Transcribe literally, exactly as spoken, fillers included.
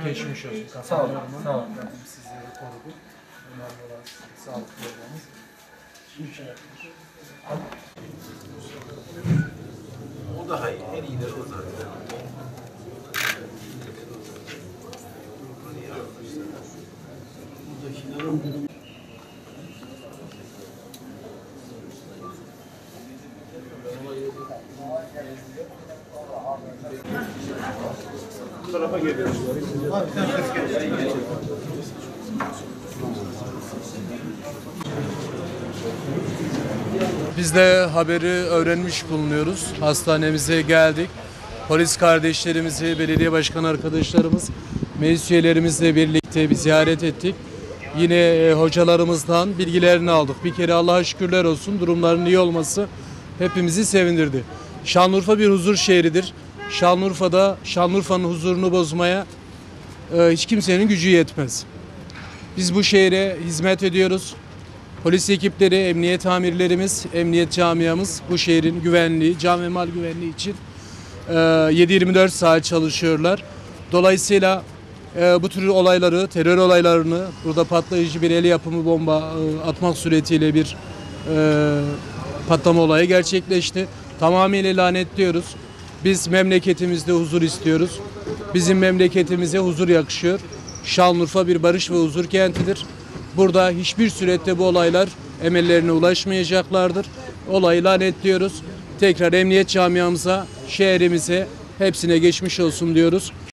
geçmiş olsun. Sağ olun. Sağ olun. Sizleri korudu. Önemli olan sağlıklı olmanız. O daha iyi. En iyileri o zaten. Bu tarafa geliyoruz. Biz de haberi öğrenmiş bulunuyoruz. Hastanemize geldik. Polis kardeşlerimizi, belediye başkan arkadaşlarımız, meclis üyelerimizle birlikte bir ziyaret ettik. Yine e, hocalarımızdan bilgilerini aldık. Bir kere Allah'a şükürler olsun, durumların iyi olması hepimizi sevindirdi. Şanlıurfa bir huzur şehridir. Şanlıurfa'da Şanlıurfa'nın huzurunu bozmaya e, hiç kimsenin gücü yetmez. Biz bu şehre hizmet ediyoruz. Polis ekipleri, emniyet amirlerimiz, emniyet camiamız bu şehrin güvenliği, can ve mal güvenliği için yedi yirmi dört saat çalışıyorlar. Dolayısıyla bu tür olayları, terör olaylarını, burada patlayıcı bir el yapımı bomba atmak suretiyle bir patlama olayı gerçekleşti. Tamamıyla lanetliyoruz. Biz memleketimizde huzur istiyoruz. Bizim memleketimize huzur yakışıyor. Şanlıurfa bir barış ve huzur kentidir. Burada hiçbir surette bu olaylar emellerine ulaşmayacaklardır. Olayı lanetliyoruz. Tekrar emniyet camiamıza, şehrimize, hepsine geçmiş olsun diyoruz.